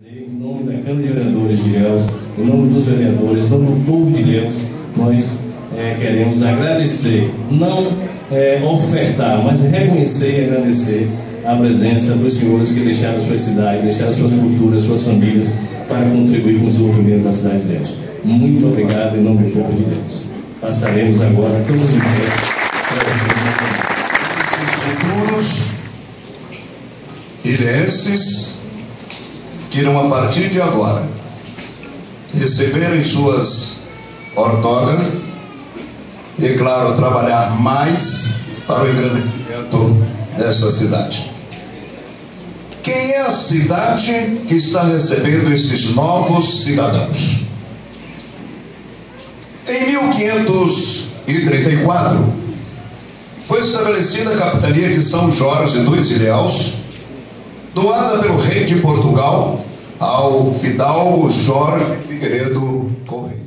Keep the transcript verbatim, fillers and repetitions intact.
Em nome da Câmara de Vereadores de Ilhéus, em nome dos vereadores, em nome do povo de Ilhéus, nós é, queremos agradecer, não é, ofertar, mas reconhecer e agradecer a presença dos senhores que deixaram sua cidade, deixaram suas culturas, suas famílias, para contribuir com o desenvolvimento da cidade de Ilhéus. Muito obrigado em nome do povo de Ilhéus. Passaremos agora todos os dias. Futuros ilhéenses que irão, a partir de agora, receberem suas ortogas e, claro, trabalhar mais para o engrandecimento desta cidade. Quem é a cidade que está recebendo esses novos cidadãos? Em mil quinhentos e trinta e quatro, foi estabelecida a capitania de São Jorge dos Ilhéus, doada pelo rei de Portugal ao fidalgo Jorge Figueiredo Correia.